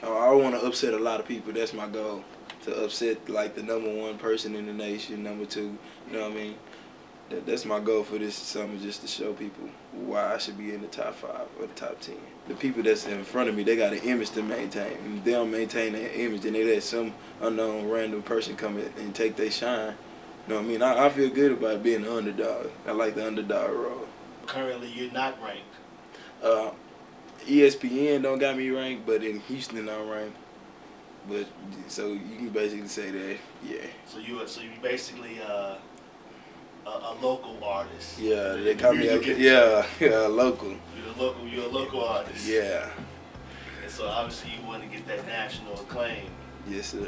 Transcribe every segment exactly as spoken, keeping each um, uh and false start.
I want to upset a lot of people. That's my goal, to upset like the number one person in the nation, number two. You know what I mean? That, that's my goal for this summer, just to show people why I should be in the top five or the top ten. The people that's in front of me, they got an image to maintain. If they don't maintain that image, then they let some unknown random person come in and take their shine. You know what I mean? I, I feel good about being an underdog. I like the underdog role. Currently, you're not ranked. Uh, E S P N don't got me ranked, but in Houston I'm ranked. But so you can basically say that, yeah. So you so you basically uh, a, a local artist. Yeah, they call me a, yeah, yeah, local. You're a local. You're a local artist. Yeah. And so obviously you want to get that national acclaim. Yes, sir.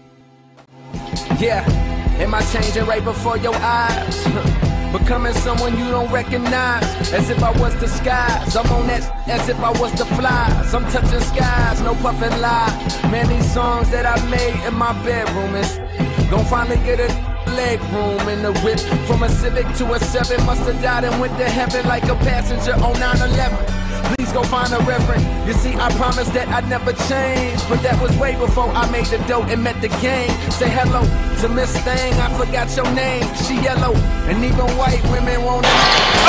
Yeah, am I changing right before your eyes? Becoming someone you don't recognize, as if I was disguised. I'm on that as if I was the flies. I'm touching skies, no puffin' lie. Man, these songs that I made in my bedroom is gon' finally get a leg room in the whip. From a Civic to a seven, must have died and went to heaven like a passenger on nine eleven. Please go find a reverend. You see, I promised that I'd never change, but that was way before I made the dough and met the gang. Say hello to Miss Thing, I forgot your name. She yellow, and even white women want it.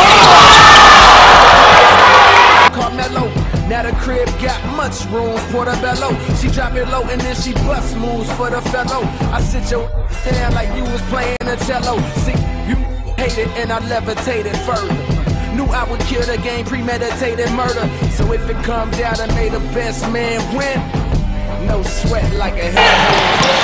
Carmelo, now the crib got mushrooms, Portobello. She drop it low and then she bust moves for the fellow. I sit your down like you was playing a cello. See, you hate it and I levitated further. Knew I would kill the game, premeditated murder. So if it come down to may the best man win, no sweat like a head.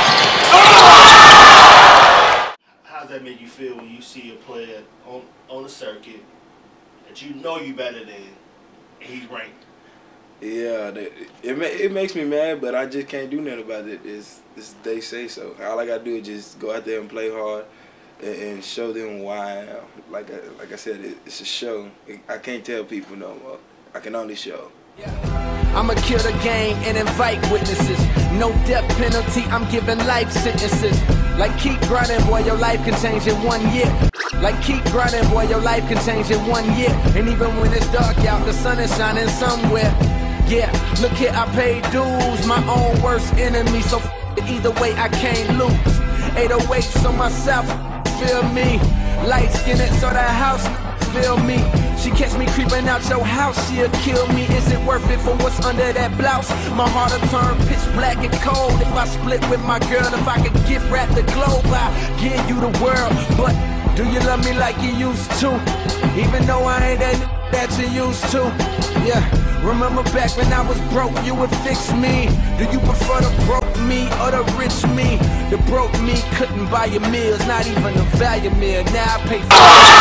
How does that make you feel when you see a player on on the circuit that you know you better than, and he's ranked? Yeah, it it, it makes me mad, but I just can't do nothing about it. It's, it's they say so. All I gotta do is just go out there and play hard and show them why I am. Like I, like I said, it, it's a show. I can't tell people no more. I can only show. I'ma kill the game and invite witnesses. No death penalty, I'm giving life sentences. Like keep grinding, boy, your life can change in one year. Like keep grinding, boy, your life can change in one year. And even when it's dark out, the sun is shining somewhere. Yeah, look here, I paid dues, my own worst enemy. So f it, either way, I can't lose. eight oh eights on myself, feel me. Light skinned so the house, feel me. She catch me creeping out your house, she'll kill me. Is it worth it for what's under that blouse? My heart'll turn pitch black and cold if I split with my girl. If I could gift wrap the globe, I give you the world. But do you love me like you used to? Even though I ain't that that you used to. Yeah, remember back when I was broke, you would fix me. Do you prefer the broke me or the rich me? The broke me couldn't buy your meals, not even a value meal. Now I pay for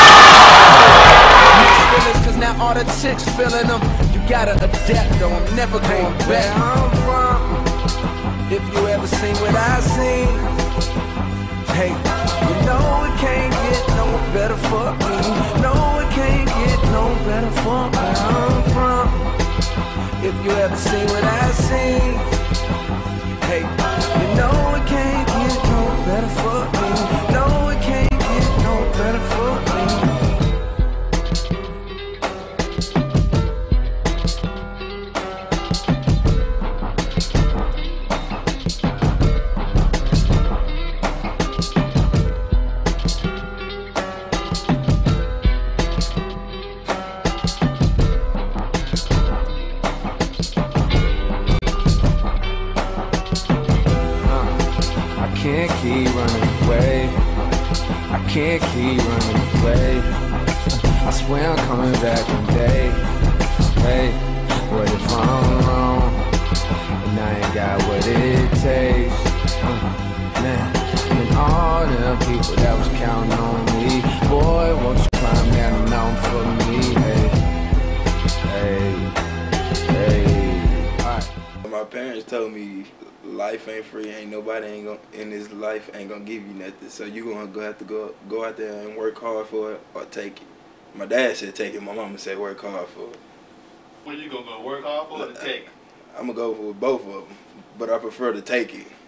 mixed feelings, cause now all the chicks feeling them. You gotta adapt though, I'm never going back. I'm from, if you ever seen what I seen. Hey, you know it can't get no better for me. No, it can't get no better for me. I'm from, if you ever seen what I seen. Hey, you know it can't get no better for me. No, it can't get no better for me. Can't keep running away. I can't keep running away. I swear I'm coming back one day. Hey, what if I'm wrong? And I ain't got what it takes. Uh, man, and all them people that was counting on me. Boy, won't you climb down the mountain for me? Hey, hey, hey. All right. My parents told me life ain't free. Ain't nobody ain't gonna in this life ain't gonna give you nothing. So you gonna go have to go go out there and work hard for it or take it. My dad said take it. My mama said work hard for it. What you gonna go work hard for or to take it? I'm gonna go for both of them, but I prefer to take it.